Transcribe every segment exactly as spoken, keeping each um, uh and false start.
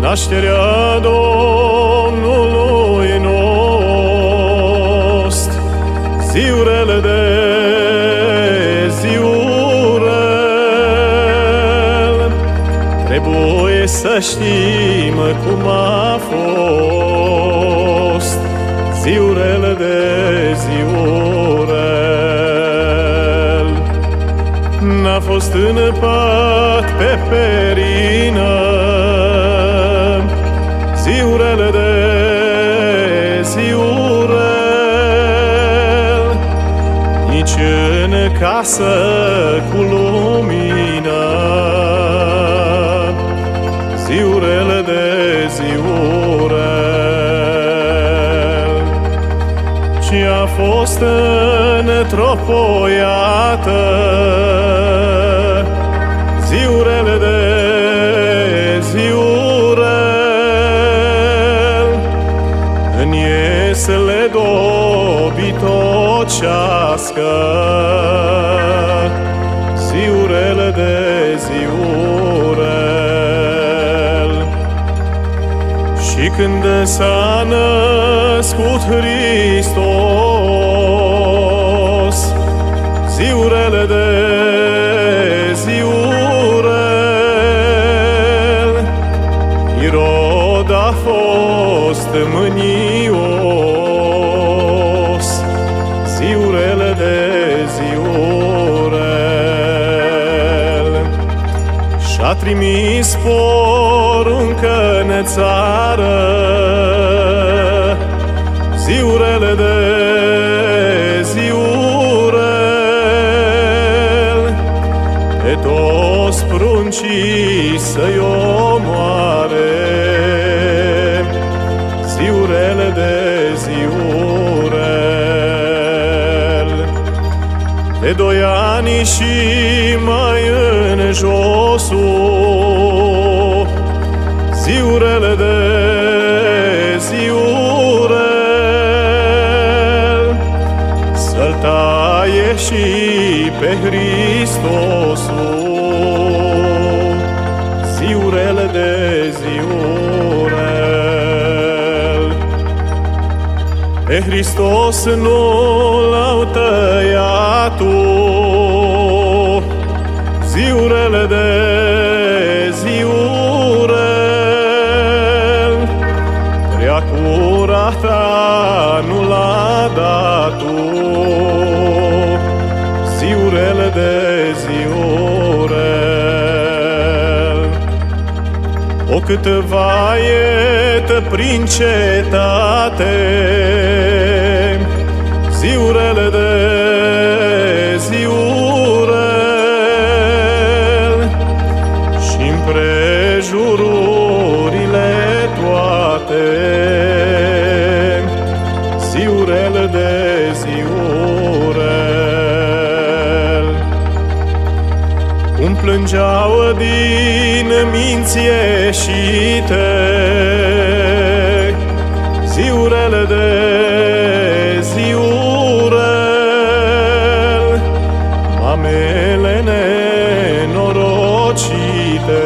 nașterea Domnului nostru, ziurele de ziurel, trebuie să știm cum a fost, ziurele de ziurel. N-a fost în pat pe perină, ziurele de ziurel, nici în casă cu lumină, ziurele de ziurel, ci a fost întropoiată, ziurele de ziurel, în iesele dobitocească, ziurele de ziurel. Și când s-a născut Hristos, ziurele de ziurel, Irod a fost mânios, ziurele de ziurel, și-a trimis poruncă în țară, ziurele de ziurel, pe toți pruncii să-i omoare, ziurele de ziurel. De doi ani și mai în josul, ziurele de ziurel, să-l taie și pe Hristosul, ziurele de ziurel. Pe Hristos nu l-au tăiat, ziurele de ziurel, prea curata nu l-a dat, ziurele de ziurel. O cât vaietă prin cetate, ziurele de ziurel, și împrejururile toate, ziurele de ziurel. Cum plângeau din minți ieșite, ziurele de ziurel, mamele nenorocite,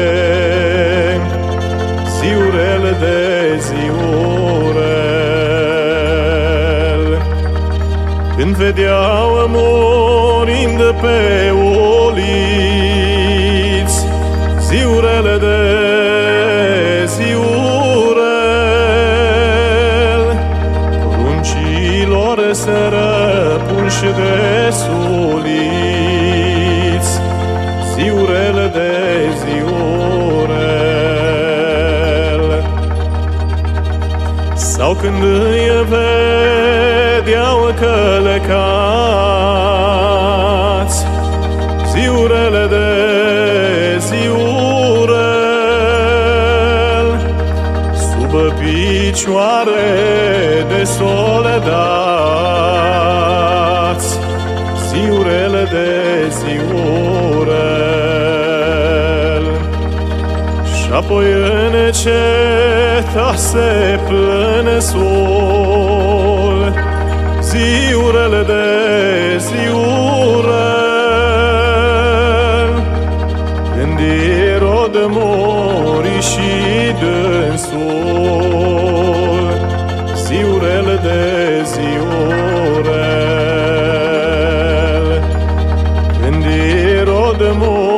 ziurele de ziurel. Când vedeau morind pe uliți, ziurele de ziurel, pruncilor se răpunși de suliți, ziurele de ziurel. Sau când îi vedeau călăcați, ziurele de ziurel, sub picioare de soldați, ziurele de ziurel. Și-apoi în ceta se plânsul, ziurele de ziurel, când Irod mori și de Iisul, ziurel de ziurel, când Irod mor,